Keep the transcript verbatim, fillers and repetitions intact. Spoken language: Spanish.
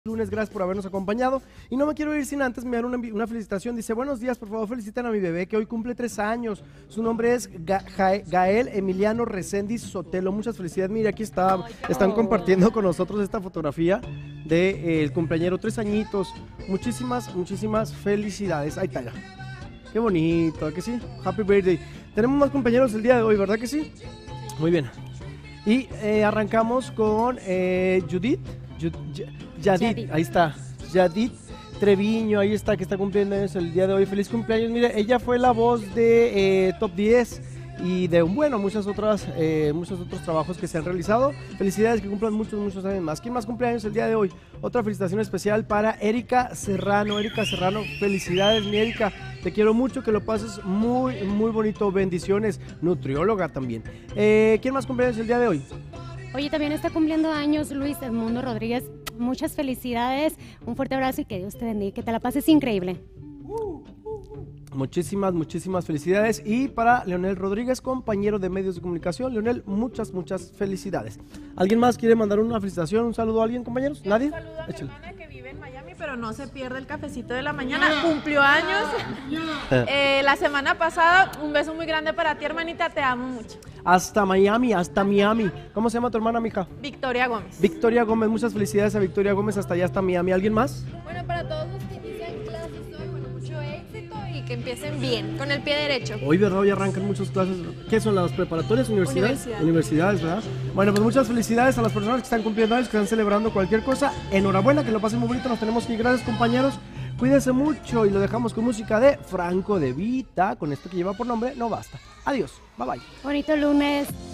Lunes, gracias por habernos acompañado. Y no me quiero ir sin antes enviar una, una felicitación. Dice, buenos días, por favor feliciten a mi bebé que hoy cumple tres años. Su nombre es Ga Jae Gael Emiliano Reséndiz Sotelo. Muchas felicidades. Mire, aquí está, están compartiendo con nosotros esta fotografía del de, eh, cumpleañero, tres añitos. Muchísimas, muchísimas felicidades. Ahí está ya. Qué bonito, ¿a que sí? Happy birthday. Tenemos más compañeros el día de hoy, ¿verdad que sí? Muy bien. Y eh, arrancamos con eh, Judith. Yadit, ahí está, Yadit Treviño, ahí está, que está cumpliendo años el día de hoy. Feliz cumpleaños. Mire, ella fue la voz de eh, Top diez y de, bueno, muchas otras, eh, muchos otros trabajos que se han realizado. Felicidades, que cumplan muchos, muchos años más. ¿Quién más cumpleaños el día de hoy? Otra felicitación especial para Erika Serrano. Erika Serrano, felicidades, mi Erika. Te quiero mucho, que lo pases muy, muy bonito. Bendiciones, nutrióloga también. Eh, ¿Quién más cumpleaños el día de hoy? Oye, también está cumpliendo años Luis Edmundo Rodríguez. Muchas felicidades, un fuerte abrazo y que Dios te bendiga, que te la pases increíble. Muchísimas, muchísimas felicidades. Y para Leonel Rodríguez, compañero de medios de comunicación. Leonel, muchas, muchas felicidades. ¿Alguien más quiere mandar una felicitación, un saludo a alguien, compañeros? ¿Nadie? Un saludo a mi hermana que vive en Miami, pero no se pierde el cafecito de la mañana. Cumplió años eh, la semana pasada. Un beso muy grande para ti, hermanita, te amo mucho. Hasta Miami, hasta Miami. ¿Cómo se llama tu hermana, mija? Victoria Gómez. Victoria Gómez, muchas felicidades a Victoria Gómez, hasta allá, hasta Miami. ¿Alguien más? Bueno, para todos los que inician clases hoy, bueno, mucho éxito y que empiecen bien, con el pie derecho. Hoy, ¿verdad? Hoy arrancan muchas clases. ¿Qué son las preparatorias? ¿Universidades? Universidad. Universidades, ¿verdad? Bueno, pues muchas felicidades a las personas que están cumpliendo años, que están celebrando cualquier cosa. Enhorabuena, que lo pasen muy bonito. Nos tenemos que ir. Gracias, compañeros. Cuídense mucho y lo dejamos con música de Franco De Vita, con esto que lleva por nombre No Basta. Adiós, bye bye. Bonito lunes.